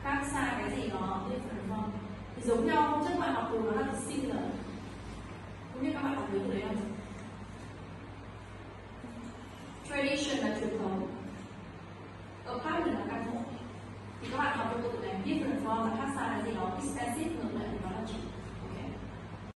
khác xa cái gì đó different from. Thì giống nhau hôm trước các bạn học từ nó là similar. Không biết các bạn học nhớ từ đấy không? Tradition là truyền thống, apartment là căn hộ. Thì các bạn học từ từ này different from là khác xa cái gì đó, expensive ngược lại thì nó là chỉ